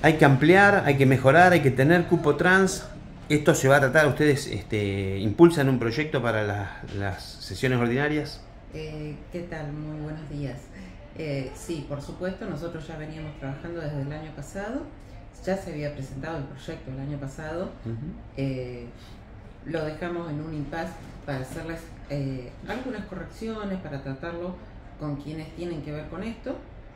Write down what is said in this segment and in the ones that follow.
Hay que ampliar, hay que mejorar, hay que tener cupo trans. Esto se va a tratar, ustedes impulsan un proyecto para las sesiones ordinarias. ¿Qué tal? Muy buenos días. Sí, por supuesto, nosotros ya veníamos trabajando desde el año pasado. Ya se había presentado el proyecto el año pasado. Lo dejamos en un impasse para hacerles algunas correcciones, para tratarlo con quienes tienen que ver con esto.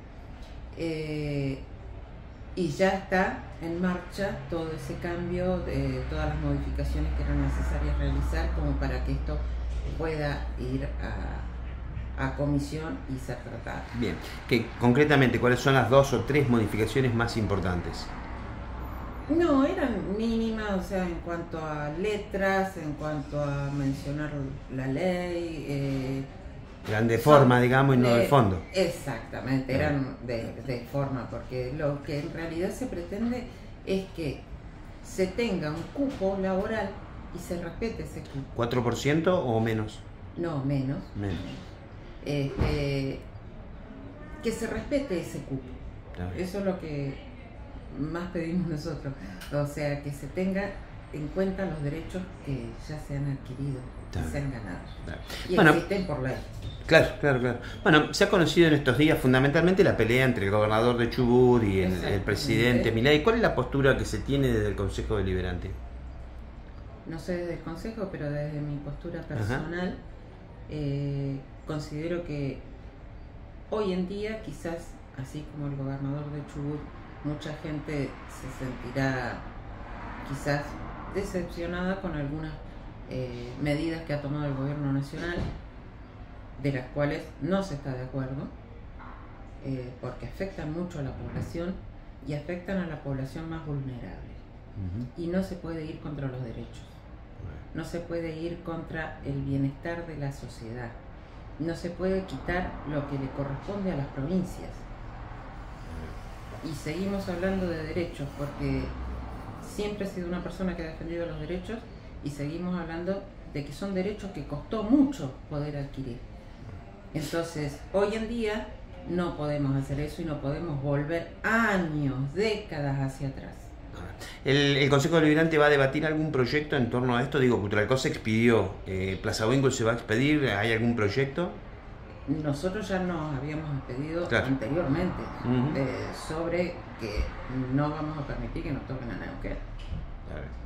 Y ya está en marcha todo ese cambio, de todas las modificaciones que eran necesarias realizar como para que esto pueda ir a comisión y ser tratado. Bien, que concretamente, ¿cuáles son las 2 o 3 modificaciones más importantes? No, eran mínimas, o sea, en cuanto a letras, en cuanto a mencionar la ley. Eran de forma, digamos, y no de fondo. Exactamente, eran de forma, porque lo que en realidad se pretende es que se tenga un cupo laboral y se respete ese cupo. ¿4% o menos? No, menos. Menos. Que se respete ese cupo. Claro. Eso es lo que más pedimos nosotros. O sea, que se tenga en cuenta los derechos que ya se han adquirido, claro, y se han ganado. Claro. Y existen por ley. Claro. Bueno, se ha conocido en estos días fundamentalmente la pelea entre el gobernador de Chubut y el presidente Milei. ¿Cuál es la postura que se tiene desde el Consejo Deliberante? No sé desde el Consejo, pero desde mi postura personal, considero que hoy en día, quizás, así como el gobernador de Chubut, mucha gente se sentirá quizás decepcionada con algunas medidas que ha tomado el gobierno nacional, de las cuales no se está de acuerdo, porque afectan mucho a la población y afectan a la población más vulnerable. Y no se puede ir contra los derechos, no se puede ir contra el bienestar de la sociedad, no se puede quitar lo que le corresponde a las provincias. Y seguimos hablando de derechos porque siempre he sido una persona que ha defendido los derechos y seguimos hablando de que son derechos que costó mucho poder adquirir. Entonces, hoy en día no podemos hacer eso y no podemos volver años, décadas hacia atrás. ¿El Consejo Deliberante va a debatir algún proyecto en torno a esto? Digo, Cultural se expidió, Plaza Oingol se va a expedir, ¿hay algún proyecto? Nosotros ya nos habíamos pedido anteriormente sobre que no vamos a permitir que nos toquen a Neuquén.